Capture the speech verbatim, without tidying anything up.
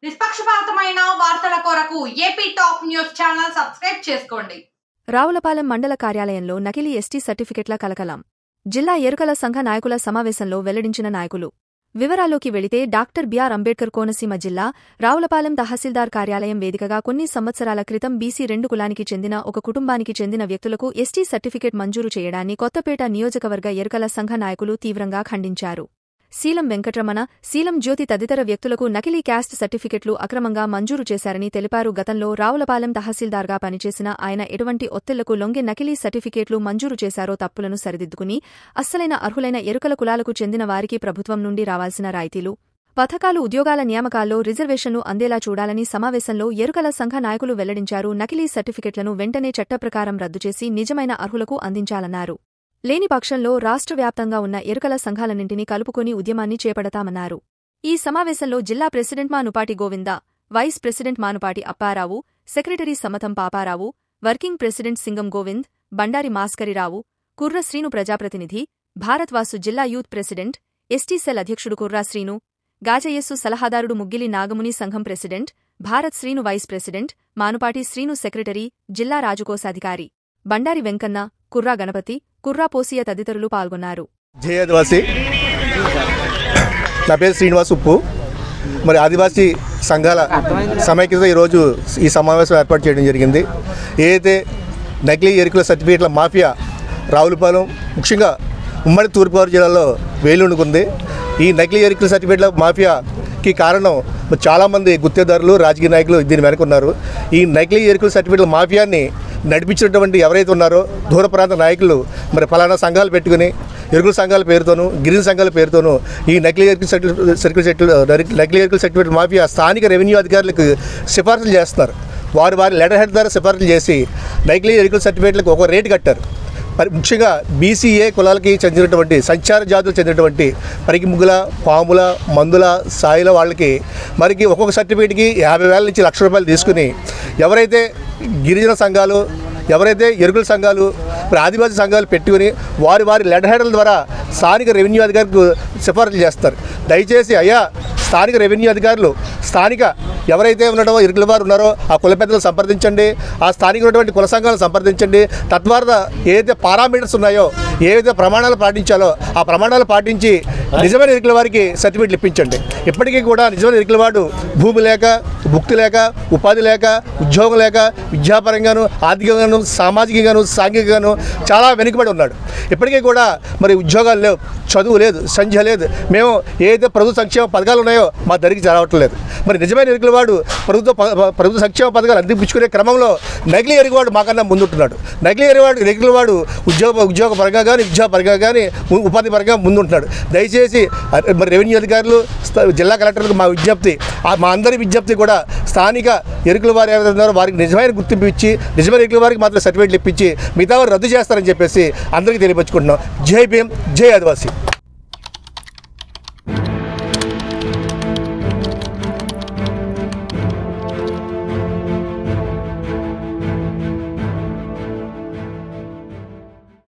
నిష్పక్షపాతమైన వార్తల కొరకు AP top news channel subscribe చేసుకోండి. రావులపాలెం మండల కార్యాలయంలో నకిలీ ఎస్టీ సర్టిఫికెట్ల కలకలం. జిల్లా ఎరుకల సంఘ నాయకుల సమావేశంలో వెల్లడించిన నాయకులు. వివరాల్లోకి వెళితే డాక్టర్ బిఆర్ అంబేడ్కర్ కోనసీమ జిల్లా రావులపాలెం తహసీల్దార్ కార్యాలయం వేదికగా కొన్ని సంవత్సరాల క్రితం బీసీ రెండు కులానికి చెందిన ఒక కుటుంబానికి చెందిన వ్యక్తులకు ఎస్టీ సర్టిఫికెట్ మంజూరు చేయడాన్ని కొత్తపేట నియోజకవర్గ ఎరుకల సంఘ నాయకులు తీవ్రంగా ఖండించారు. శీలం వెంకట్రమణ, శీలం జ్యోతి తదితర వ్యక్తులకు నకిలీ క్యాస్ట్ సర్టిఫికెట్లు అక్రమంగా మంజూరు చేశారని తెలిపారు. గతంలో రావులపాలెం తహసీల్దార్గా పనిచేసిన ఆయన ఎటువంటి ఒత్తిళ్లకు లొంగి నకిలీ సర్టిఫికెట్లు మంజూరు చేశారో తప్పులను సరిదిద్దుకుని అస్సలైన అర్హులైన ఎరుకల కులాలకు చెందిన వారికి ప్రభుత్వం నుండి రావాల్సిన రాయితీలు, పథకాలు, ఉద్యోగాల నియామకాల్లో రిజర్వేషన్లు అందేలా చూడాలని సమావేశంలో ఎరుకల సంఘ నాయకులు వెల్లడించారు. నకిలీ సర్టిఫికెట్లను వెంటనే చట్టప్రకారం రద్దు చేసి నిజమైన అర్హులకు అందించాలన్నారు. లేని పక్షంలో రాష్ట్ర వ్యాప్తంగా ఉన్న ఎరుకల సంఘాలన్నింటినీ కలుపుకొని ఉద్యమాన్ని చేపడతామన్నారు. ఈ సమావేశంలో జిల్లా president Manupati Govinda, vice president Manupati Apparao, secretary Samatham Paparao, working president Singam Govind, Bandari Maskarirao, Kurra Srinu ప్రజాప్రతినిధి, భారత్వాసు జిల్లా యూత్ ప్రెసిడెంట్, ఎస్టీ సెల్ అధ్యక్షుడు కుర్రా శ్రీను, గాజయస్సు సలహాదారుడు ముగ్గిలి నాగముని సంఘం president, Bharat Srinu vice president, Manupati Srinu secretary, జిల్లా రాజకోశాధికారి, బండారి వెంకన్న, కుర్రా గణపతి, కుర్రా పోసియ తదితరులు పాల్గొన్నారు. జై ఆదివాసీ. నా పేరు శ్రీనివాస్ ఉప్పు. మరి ఆదివాసీ సంఘాల సమైక్యత ఈరోజు ఈ సమావేశం ఏర్పాటు చేయడం జరిగింది. ఏదైతే నకిలీ ఎరుకుల సర్టిఫికేట్ల మాఫియా రావులపాలెం ముఖ్యంగా ఉమ్మడి తూర్పుగోదావరి జిల్లాలో వేలుండుకుంది. ఈ నకిలీ ఎరుకుల సర్టిఫికేట్ల మాఫియాకి కారణం చాలామంది గుత్తేదారులు, రాజకీయ నాయకులు దీని వెనుకున్నారు. ఈ నకిలీ ఎరుకుల సర్టిఫికేట్ల మాఫియాని నడిపించినటువంటి ఎవరైతే ఉన్నారో దూర ప్రాంత నాయకులు మరి ఫలానా సంఘాలు పెట్టుకుని ఎరుకుల సంఘాల పేరుతోనూ, గిరిజన సంఘాల పేరుతోనూ ఈ నకిలీ ఎరుకుల సర్టిఫికేట్ నకిలీ ఎరుకుల సర్టిఫికేట్ మాఫియా స్థానిక రెవెన్యూ అధికారులకు సిఫార్సులు చేస్తున్నారు. వారు వారి లెటర్ హెడ్ ద్వారా సిఫార్సులు చేసి నకిలీ ఎరుకుల సర్టిఫికేట్లకు ఒక రేటు కట్టారు. మరి ముఖ్యంగా బీసీఏ కులాలకి చెందినటువంటి సంచార జాతులు చెందినటువంటి పరికి ముగ్గుల, పాముల, మందుల, సాయిల వాళ్ళకి మరికి ఒక్కొక్క సర్టిఫికేట్కి యాభై వేల నుంచి లక్ష రూపాయలు తీసుకుని ఎవరైతే గిరిజన సంఘాలు, ఎవరైతే ఎరుకుల సంఘాలు, మరి ఆదివాసీ సంఘాలు పెట్టుకుని వారి వారి లెటర్ హెడ్ల ద్వారా స్థానిక రెవెన్యూ అధికారులకు సిఫార్సులు చేస్తారు. దయచేసి అయ్యా స్థానిక రెవెన్యూ అధికారులు స్థానిక ఎవరైతే ఉన్నారో ఎరుకుల వారు ఉన్నారో ఆ కుల పెద్దలు సంప్రదించండి, ఆ స్థానిక ఉన్నటువంటి కుల సంఘాలను సంప్రదించండి. తద్వారా ఏదైతే పారామీటర్స్ ఉన్నాయో, ఏవైతే ప్రమాణాలు పాటించాలో ఆ ప్రమాణాలు పాటించి నిజమైన ఎరుకుల వారికి సర్టిఫికేట్లు ఇప్పించండి. ఇప్పటికీ కూడా నిజమైన ఎరుకుల వాడు భూమి లేక, భుక్తి లేక, ఉపాధి లేక, ఉద్యోగం లేక, విద్యాపరంగాను, ఆర్థికంగాను, సామాజికంగాను, సాంఘికంగాను చాలా వెనుకబడి ఉన్నాడు. ఇప్పటికీ కూడా మరి ఉద్యోగాలు లేవు, చదువు లేదు, సంధ్య లేదు. మేము ఏదైతే ప్రభుత్వ సంక్షేమ పథకాలు ఉన్నాయో మా దరికి జరగటం లేదు. మరి నిజమైన ఎరుకుల వాడు ప్రభుత్వ ప్రభుత్వ సంక్షేమ పథకాలు అందిపుచ్చుకునే క్రమంలో నకిలీ ఎరుకువాడు మాకన్నా ముందుంటున్నాడు. నకిలీ ఎరువాడు ఎరుకుల వాడు ఉద్యోగ ఉద్యోగ పరంగా కానీ, విద్యా పరంగా కానీ, ఉపాధి పరంగా ముందుంటున్నాడు. దయచేసి మరి రెవెన్యూ అధికారులు, జిల్లా కలెక్టర్లకు మా విజ్ఞప్తి, మా అందరి విజ్ఞప్తి కూడా స్థానిక ఎరుకుల వారు ఎవరైతే ఉన్నారో వారికి నిజమైన గుర్తింపు ఇచ్చి నిజమైన ఎరుకుల వారికి మాత్రం సర్టిఫికేట్లు ఇప్పించి మిగతా వారు రద్దు చేస్తారని చెప్పేసి అందరికీ తెలియపరుచుకుంటున్నాం. జై భీమ్, జై ఆదివాసీ.